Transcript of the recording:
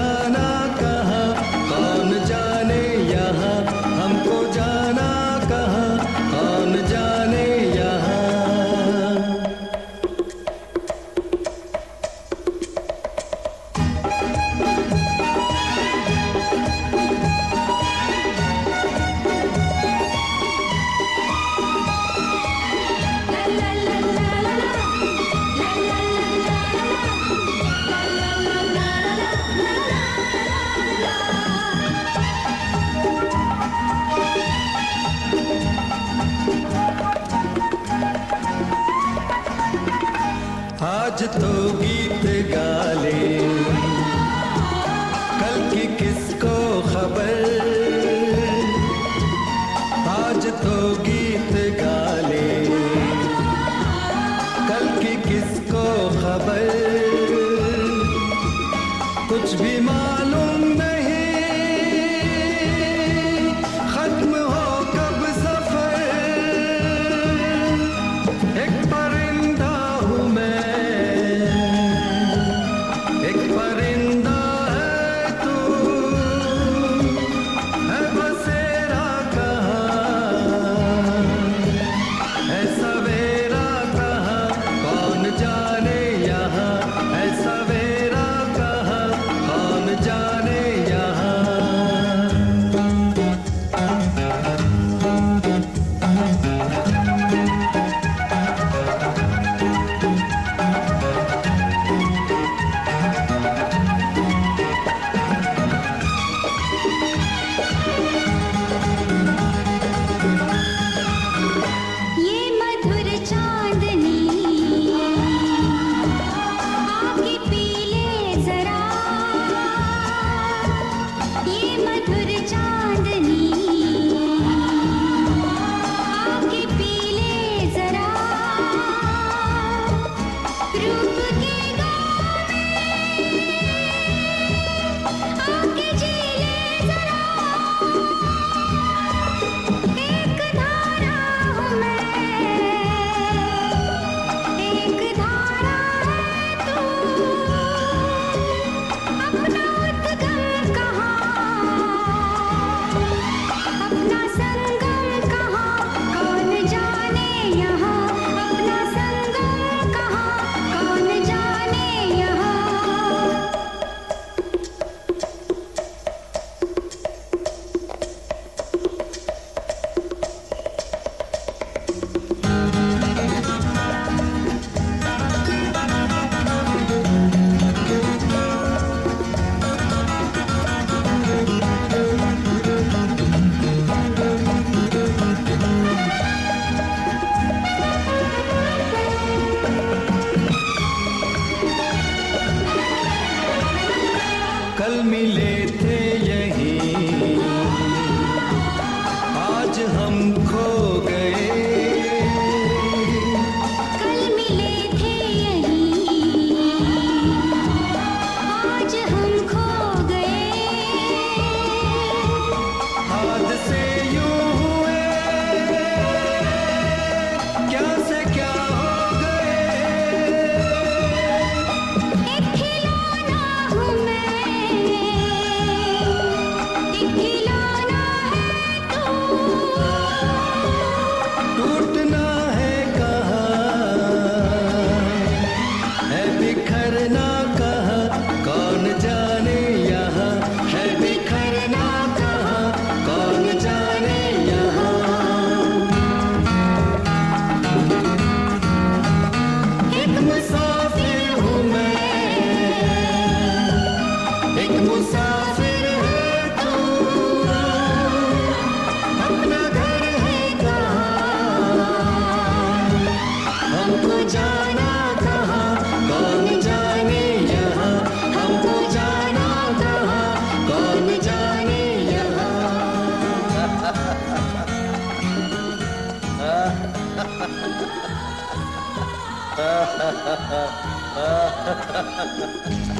जाना कहाँ, कौन जाने यहाँ हमको जाना कहाँ, कौन जाने यहाँ। आज तो गीत गा ले, कल की किसको खबर। आज तो गीत गा ले, कल की किसको खबर। कुछ भी मालूम नहीं खत्म हो कब सफर। एक परिंदा हूँ मैं, एक परिंदा है तू, है बसेरा कहाँ, है सवेरा कहाँ, कौन जाने यहाँ, है सवेरा कहाँ, कौन जाने यहाँ। कल मिले थे यहीं, आज हम खो गए। कल मिले थे यहीं, आज हम खो गए। हादसे यूं हुए, क्या से क्या हो गए। एक खिलौना हूँ मैं, एक खिलौना है तू। टूटना है कहाँ, है बिखरना कहाँ, कौन जाने यहाँ, है बिखरना कहाँ, कौन जाने यहाँ। एक मुसाफिर हूँ मैं, एक मुसाफिर है तू, अपना घर है कहाँ, हमको जाना कहाँ, कौन जाने यहाँ, हमको जाना कहाँ, कौन जाने यहाँ।